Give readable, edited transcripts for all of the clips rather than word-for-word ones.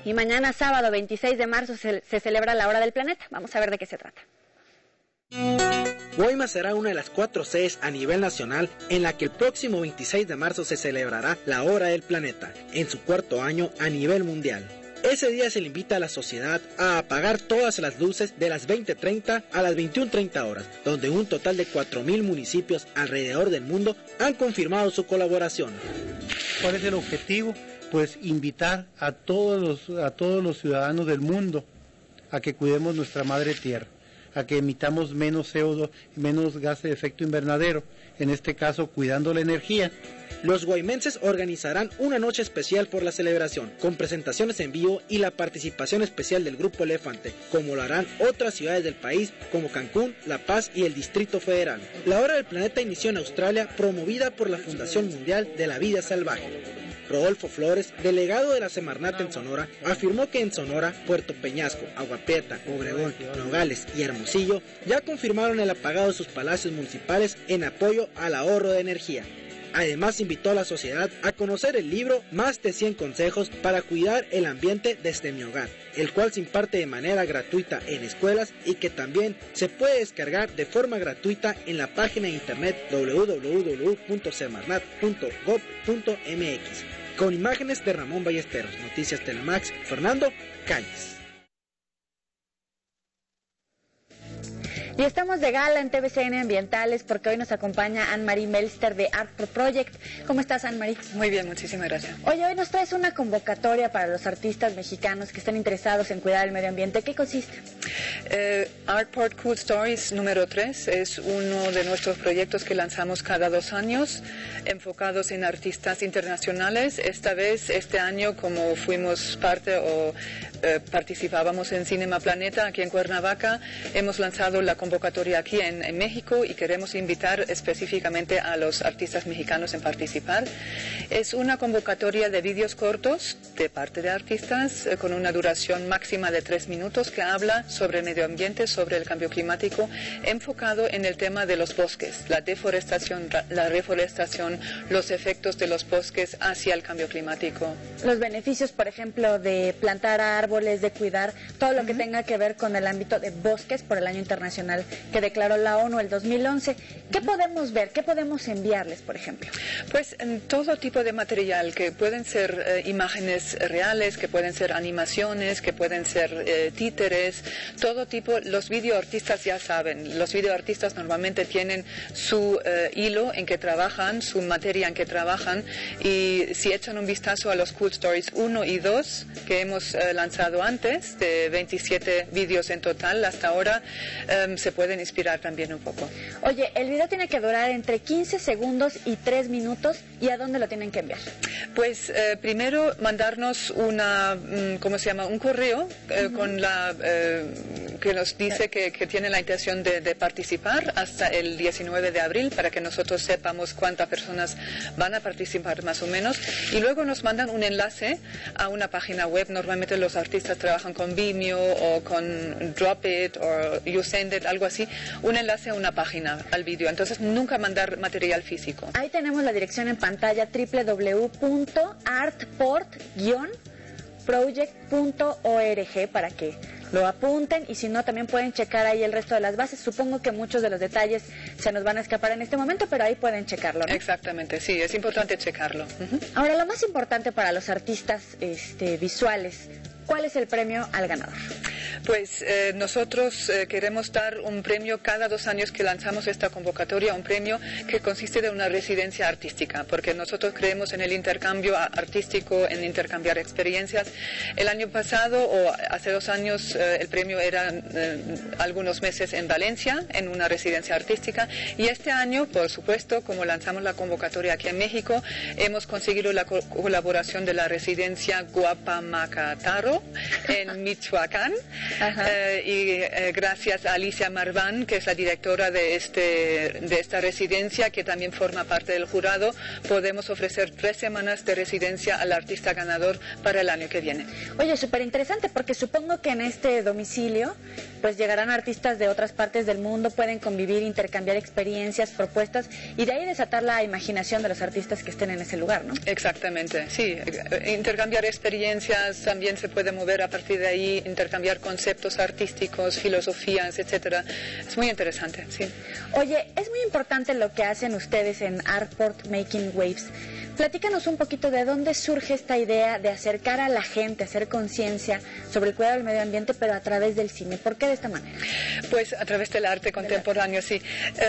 y mañana sábado 26 de marzo se celebra la Hora del Planeta. Vamos a ver de qué se trata. Guaymas será una de las 4 sedes a nivel nacional en la que el próximo 26 de marzo se celebrará la Hora del Planeta, en su 4º año a nivel mundial. Ese día se le invita a la sociedad a apagar todas las luces de las 20:30 a las 21:30 horas, donde un total de 4.000 municipios alrededor del mundo han confirmado su colaboración. ¿Cuál es el objetivo? Pues invitar a todos los ciudadanos del mundo a que cuidemos nuestra madre tierra, a que emitamos menos CO2, menos gases de efecto invernadero, en este caso cuidando la energía. Los guaymenses organizarán una noche especial por la celebración, con presentaciones en vivo y la participación especial del Grupo Elefante, como lo harán otras ciudades del país como Cancún, La Paz y el Distrito Federal. La Hora del Planeta inició en Australia, promovida por la Fundación Mundial de la Vida Salvaje. Rodolfo Flores, delegado de la Semarnat en Sonora, afirmó que en Sonora, Puerto Peñasco, Agua Prieta, Obregón, Nogales y Hermosillo ya confirmaron el apagado de sus palacios municipales en apoyo al ahorro de energía. Además, invitó a la sociedad a conocer el libro Más de 100 consejos para cuidar el ambiente desde mi hogar, el cual se imparte de manera gratuita en escuelas y que también se puede descargar de forma gratuita en la página de internet www.semarnat.gov.mx. Con imágenes de Ramón Ballesteros, Noticias Telemax, Fernando Calles. Y estamos de gala en TVCN Ambientales porque hoy nos acompaña Anne-Marie Melster de Art for Project. ¿Cómo estás, Anne-Marie? Muy bien, muchísimas gracias. Oye, hoy nos traes una convocatoria para los artistas mexicanos que estén interesados en cuidar el medio ambiente. ¿Ququé consiste? Art for Cool Stories número 3 es uno de nuestros proyectos que lanzamos cada 2 años, enfocados en artistas internacionales. Esta vez, este año, como fuimos parte o participábamos en Cinema Planeta aquí en Cuernavaca, hemos lanzado la convocatoria aquí en México y queremos invitar específicamente a los artistas mexicanos en participar. Es una convocatoria de vídeos cortos de parte de artistas con una duración máxima de 3 minutos que habla sobre el medio ambiente, sobre el cambio climático, enfocado en el tema de los bosques, la deforestación, la reforestación, los efectos de los bosques hacia el cambio climático. Los beneficios, por ejemplo, de plantar árboles, de cuidar todo lo que tenga que ver con el ámbito de bosques por el Año Internacional que declaró la ONU el 2011. ¿Qué podemos ver? ¿Qué podemos enviarles, por ejemplo? Pues todo tipo de material, que pueden ser imágenes reales, que pueden ser animaciones, que pueden ser títeres, todo tipo. Los videoartistas ya saben, los videoartistas normalmente tienen su hilo en que trabajan, su materia en que trabajan, y si echan un vistazo a los Cool Stories 1 y 2 que hemos lanzado antes, de 27 vídeos en total hasta ahora, se pueden inspirar también un poco. Oye, el video tiene que durar entre 15 segundos y 3 minutos, ¿y a dónde lo tienen que enviar? Pues primero mandarnos ¿cómo se llama? Un correo con que nos dice que tiene la intención de participar hasta el 19 de abril para que nosotros sepamos cuántas personas van a participar más o menos, y luego nos mandan un enlace a una página web. Normalmente los artistas trabajan con Vimeo o con Dropit o YouSendIt, algo así, un enlace a una página al vídeo. Entonces nunca mandar material físico. Ahí tenemos la dirección en pantalla, www.artport-project.org, para que lo apunten, y si no también pueden checar ahí el resto de las bases. Supongo que muchos de los detalles se nos van a escapar en este momento, pero ahí pueden checarlo, ¿no? Exactamente, sí, es importante checarlo. Ahora, lo más importante para los artistas visuales, ¿cuál es el premio al ganador? Pues nosotros queremos dar un premio cada 2 años que lanzamos esta convocatoria, un premio que consiste de una residencia artística, porque nosotros creemos en el intercambio artístico, en intercambiar experiencias. El año pasado, o hace 2 años, el premio era algunos meses en Valencia, en una residencia artística, y este año, por supuesto, como lanzamos la convocatoria aquí en México, hemos conseguido la colaboración de la residencia Guapamacataro en Michoacán. Y gracias a Alicia Marván, que es la directora de esta residencia, que también forma parte del jurado, podemos ofrecer 3 semanas de residencia al artista ganador para el año que viene. Oye, súper interesante, porque supongo que en este domicilio pues llegarán artistas de otras partes del mundo, pueden convivir, intercambiar experiencias, propuestas, y de ahí desatar la imaginación de los artistas que estén en ese lugar, ¿no? Exactamente, sí. Intercambiar experiencias, también se puede puede mover a partir de ahí, intercambiar conceptos artísticos, filosofías, etcétera. Es muy interesante, sí. Oye, es muy importante lo que hacen ustedes en Artport Making Waves. Platícanos un poquito de dónde surge esta idea de acercar a la gente, hacer conciencia sobre el cuidado del medio ambiente, pero a través del cine. ¿Por qué de esta manera? Pues a través del arte contemporáneo, sí.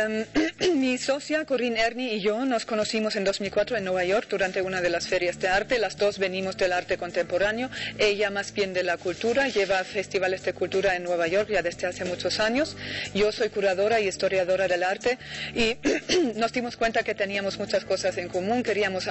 Mi socia Corinne Ernie y yo nos conocimos en 2004 en Nueva York durante una de las ferias de arte. Las dos venimos del arte contemporáneo. Ella más bien de la cultura, lleva festivales de cultura en Nueva York ya desde hace muchos años. Yo soy curadora y historiadora del arte y nos dimos cuenta que teníamos muchas cosas en común. Queríamos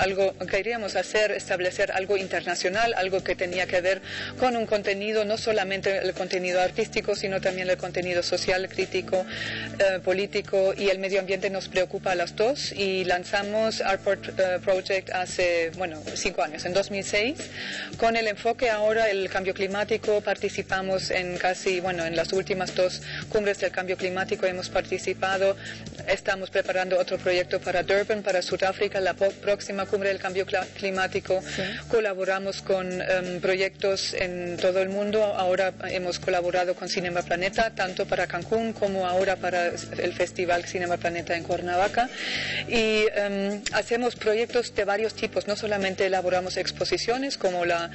establecer algo internacional, algo que tenía que ver con un contenido, no solamente el contenido artístico, sino también el contenido social, crítico, político, y el medio ambiente nos preocupa a las dos, y lanzamos Artport Project hace, 5 años, en 2006, con el enfoque ahora el cambio climático. Participamos en en las últimas 2 cumbres del cambio climático hemos participado. Estamos preparando otro proyecto para Durban, para Sudáfrica, la próxima cumbre del cambio climático. Sí. Colaboramos con proyectos en todo el mundo. Ahora hemos colaborado con Cinema Planeta, tanto para Cancún como ahora para el Festival Cinema Planeta en Cuernavaca. Y hacemos proyectos de varios tipos. No solamente elaboramos exposiciones como la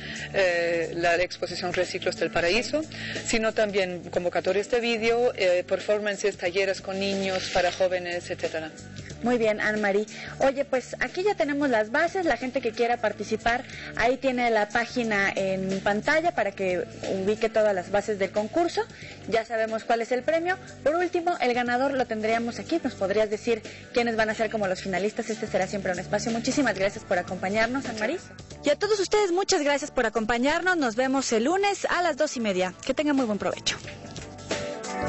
exposición Reciclos del Paraíso, sino también convocatorias de vídeo, performances, talleres con niños, para jóvenes, etcétera. Muy bien, Anne-Marie. Oye, pues aquí ya tenemos las bases. La gente que quiera participar, ahí tiene la página en pantalla para que ubique todas las bases del concurso. Ya sabemos cuál es el premio. Por último, el ganador lo tendríamos aquí. ¿Nos podrías decir quiénes van a ser como los finalistas? Este será siempre un espacio. Muchísimas gracias por acompañarnos, Anne-Marie. Y a todos ustedes, muchas gracias por acompañarnos. Nos vemos el lunes a las 2:30. Que tengan muy buen provecho.